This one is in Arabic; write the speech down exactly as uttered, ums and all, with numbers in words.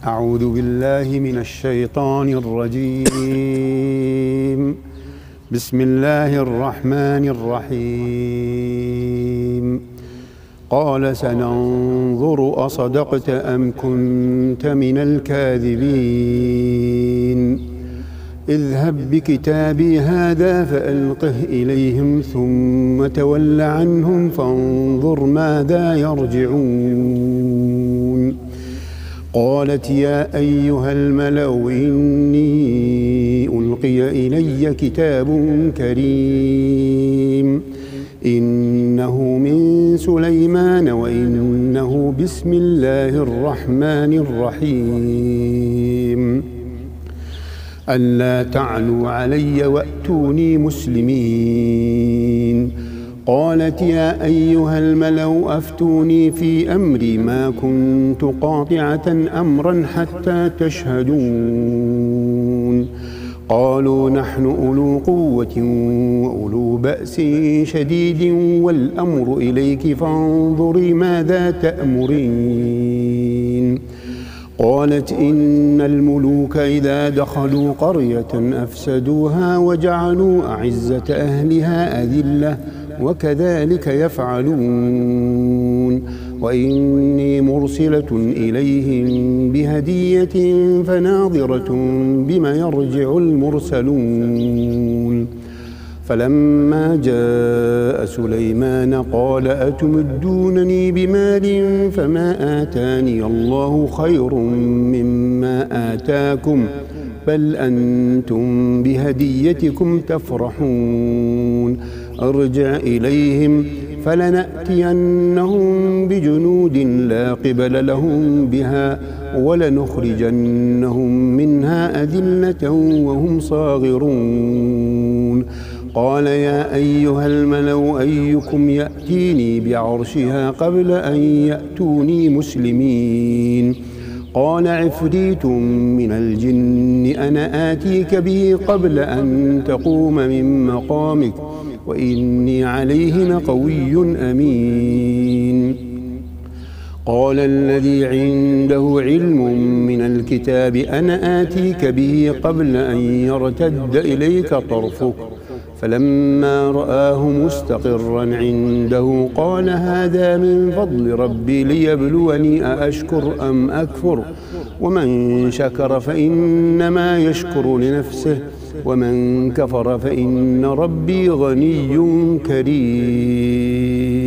أعوذ بالله من الشيطان الرجيم. بسم الله الرحمن الرحيم. قال سننظر أصدقت أم كنت من الكاذبين اذهب بكتابي هذا فألقه إليهم ثم تول عنهم فانظر ماذا يرجعون. قالت يا أيها الملأ إني ألقي إلي كتاب كريم إنه من سليمان وإنه بسم الله الرحمن الرحيم ألا تعلوا علي وأتوني مسلمين. قالت يا أيها الملأ أفتوني في أمري ما كنت قاطعة أمرا حتى تشهدون. قالوا نحن أولو قوة وأولو بأس شديد والأمر إليك فانظري ماذا تأمرين. قالت إن الملوك إذا دخلوا قرية أفسدوها وجعلوا أعزة أهلها أذلة وكذلك يفعلون. وإني مرسلة إليهم بهدية فناظرة بما يرجع المرسلون. فلما جاء سليمان قال أتمدونني بمال فما آتاني الله خير مما آتاكم بل أنتم بهديتكم تفرحون. ارجع إليهم فلنأتينهم بجنود لا قبل لهم بها ولنخرجنهم منها أذلة وهم صاغرون. قال يا أيها الملأ أيكم يأتيني بعرشها قبل أن يأتوني مسلمين. قال عفريت من الجن أنا آتيك به قبل أن تقوم من مقامك وإني عليه لقوي أمين. قال الذي عنده علم من الكتاب أنا آتيك به قبل أن يرتد إليك طرفك فلما رآه مستقرا عنده قال هذا من فضل ربي ليبلوني أأشكر أم أكفر ومن شكر فإنما يشكر لنفسه ومن كفر فإن ربي غني كريم.